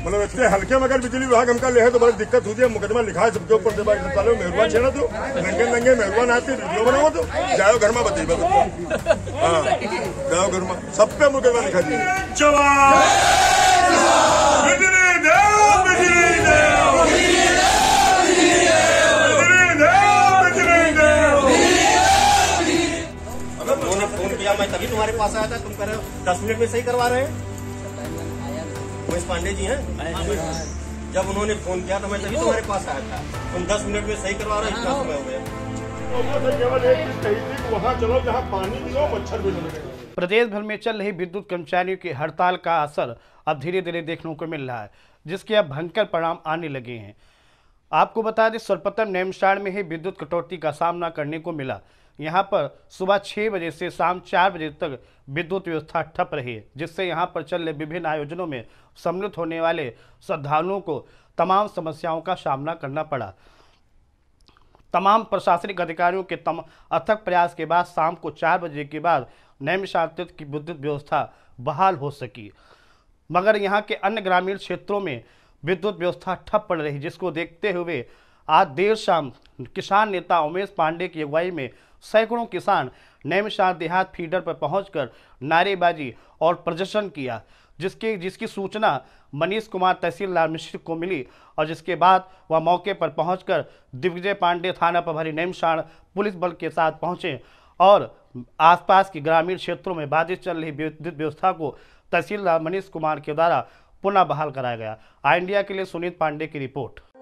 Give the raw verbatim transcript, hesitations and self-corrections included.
मतलब इतने हल्के में अगर बिजली विभाग हमका ले है तो बड़ी दिक्कत होती है। मुकदमा लिखा है सबके ऊपर से मेहरबान छेड़ा तो नंगे नंगे मेहरबान आती वीडियो बनाओ तो जाओ घर में बताइए हाँ जाओ घर में सब पे मुकदमा लिखा दीजिए। उन्होंने फोन किया, मैं तभी तुम्हारे पास आया था। तुम कह रहे हो दस मिनट में सही करवा रहे हैं। महेश पांडे जी हैं। जब उन्होंने फोन किया तो मैं तभी तुम्हारे पास आया था। तुम दस मिनट में सही करवा रहे हो, इतना समय हो गया। केवल एक चीज कही थी कि वहाँ चलो जहाँ पानी भी हो, मच्छर भी नहीं। प्रदेश भर में चल रही विद्युत कर्मचारियों की हड़ताल का असर अब धीरे धीरे देखने को मिल रहा है, जिसके अब भयंकर परिणाम आने लगे हैं। आपको बता दें, सर्वप्रथम नेमशाड़ में ही विद्युत कटौती का सामना करने को मिला। यहाँ पर सुबह छः बजे से शाम चार बजे तक विद्युत व्यवस्था ठप रही है, जिससे यहाँ पर चल रहे विभिन्न आयोजनों में सम्मिलित होने वाले श्रद्धालुओं को तमाम समस्याओं का सामना करना पड़ा। तमाम प्रशासनिक अधिकारियों के तम अथक प्रयास के बाद शाम को चार बजे के बाद नैमिषारण्य की विद्युत व्यवस्था बहाल हो सकी, मगर यहाँ के अन्य ग्रामीण क्षेत्रों में विद्युत व्यवस्था ठप पड़ रही, जिसको देखते हुए आज देर शाम किसान नेता उमेश पांडे की अगुवाई में सैकड़ों किसान नैमिषारण्य देहात फीडर पर पहुंचकर नारेबाजी और प्रदर्शन किया, जिसके जिसकी सूचना मनीष कुमार तहसीलदार मिश्र को मिली और जिसके बाद वह मौके पर पहुंचकर दिग्विजय पांडे थाना प्रभारी नैमिषारण्य पुलिस बल के साथ पहुंचे और आसपास के ग्रामीण क्षेत्रों में बाधित चल रही विद्युत व्यवस्था को तहसीलदार मनीष कुमार के द्वारा पुनः बहाल कराया गया। आई इंडिया के लिए सुनीत पांडे की रिपोर्ट।